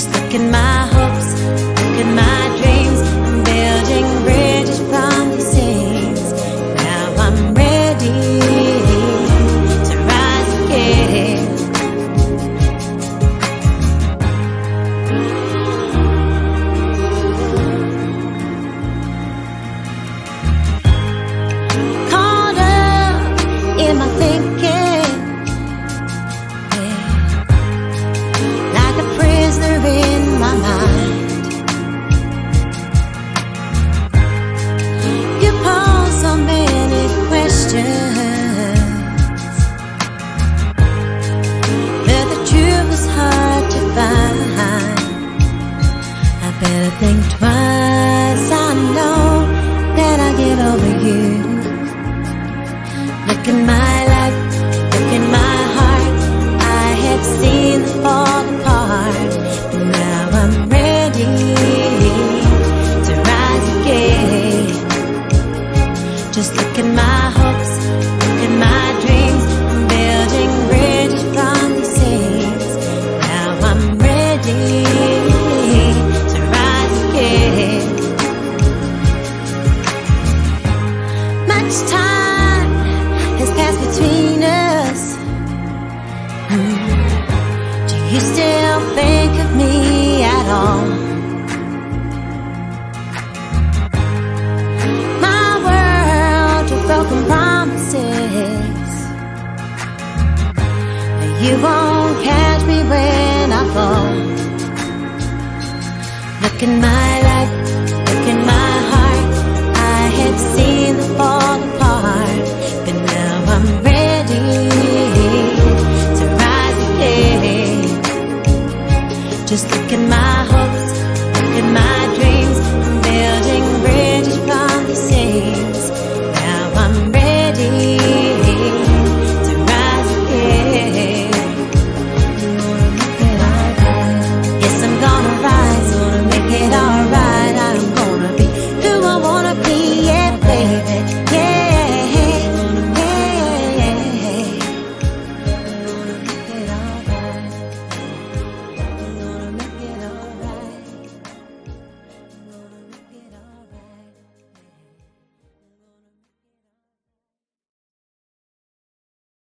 Just look at my hopes, look at my dreams. I'm building bridges from these things. Now I'm ready to rise again. Caught up in my thinking, like a prisoner in my mind. You pose so many questions, but the truth is hard to find. I better think twice, I know that I'll get over you. Look at my life, look at my heart. I had seen it fall apart, but now I'm ready to rise again. Just look at my hopes, look at my dreams. I'm building bridges from these things. Now I'm ready to rise again. Much time has passed between us. Do you still think of me at all? My world of broken promises, you won't catch me when I fall. Look at my life, look at my heart. I had seen it fall apart, but now I'm ready to rise again. Just look at my hopes, look at my dreams. I'm building bridges from these things. Now I'm ready to rise again. Yes, I'm gonna rise, gonna make it alright. I'm gonna be who I wanna be, yeah, baby.